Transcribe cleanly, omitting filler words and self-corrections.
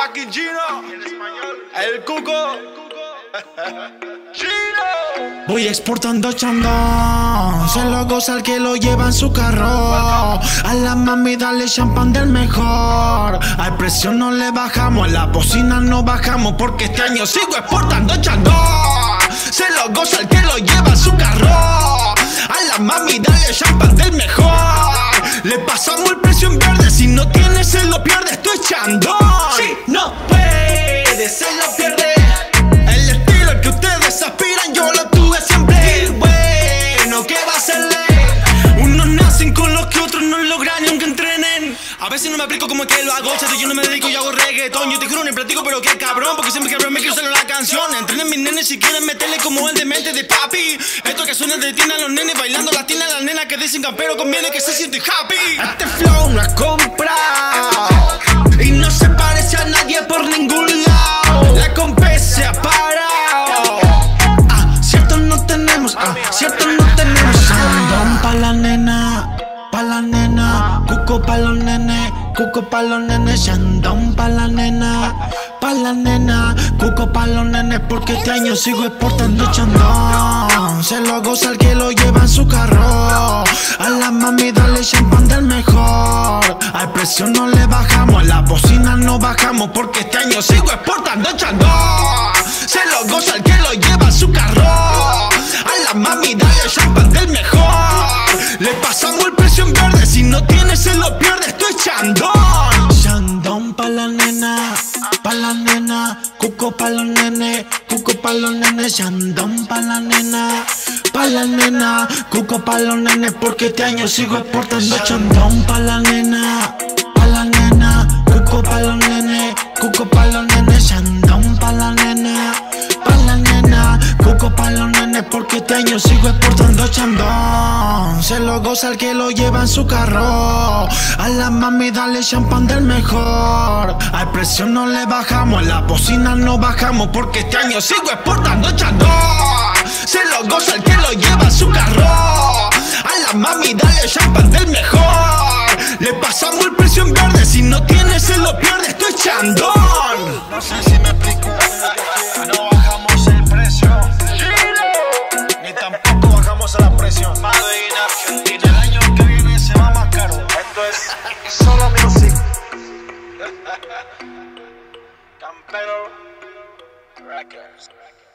fucking Gino, el Cuco. Gino. Voy exportando chandón, se lo goza el que lo lleva en su carro. A la mami dale champán del mejor. Al precio no le bajamos, a la bocina no bajamos, porque este año sigo exportando chandón. Se lo goza el que lo lleva en su carro. A la mami dale champán del mejor. Le pasamos el precio en verde, si no tienes se lo pierde, esto es chandón. Si no puede, se lo pierde. El estilo al que ustedes aspiran, yo lo tuve siempre. Y bueno, ¿qué va a hacerle? Unos nacen con los que otros no logran ni aunque entrenen. A veces no me aplico como que lo hago, chato, yo no me dedico, yo hago reggaetón. Yo te juro, ni platico, pero qué cabrón, porque siempre que me quiero salir la canción. Entrenen mis nenes si quieren meterle como el demente de papi. Esto que suena de tina a los nenes, bailando latina a las nenas que dicen campero, conviene que se siente happy. Este flow no es comprado y no se parece a nadie por ningún lado. La compe se ha parado. Cierto no tenemos, cierto no tenemos. Sandón pa' la nena, cuco pa' los nenes, cuco pa' los nenes. Sandón pa' la nena, cuco pa' los nenes, porque este año sigo exportando chandón. Se lo goza el que lo lleva en su carro. A la mami dale champán del mejor. Al precio no le bajamos, a la bocina no bajamos, porque este año sigo exportando chandón. Se lo goza el que lo lleva en su carro. A la mami dale champán del mejor. Le pasamos el precio en verde, si no tienes se lo pierde, esto es chandón. Chandón pa' la nena, cuco pa' los nenes, cuco pa' los nenes. Chandón pa' la nena, cuco pa' los nenes, porque este año sigo exportando chandón pa' la nena, cuco pa' los nenes, cuco pa' los nenes. Chandón pa' la nena, cuco pa' los nenes, porque este año sigo exportando chandón. Se lo goza el que lo lleva en su carro. A la mami dale champán del mejor. Al precio no le bajamos, a la bocina no bajamos, porque este año sigo exportando chandón. Se lo goza el que lo lleva en su carro. A la mami dale champán del mejor. Le pasamos el precio en verde, si no tienes se lo pierde, esto es chandón. No sé si me explico. No bajamos el precio, ni tampoco bajamos la presión. El año que viene se va más caro. Esto es solo music. Campero Records.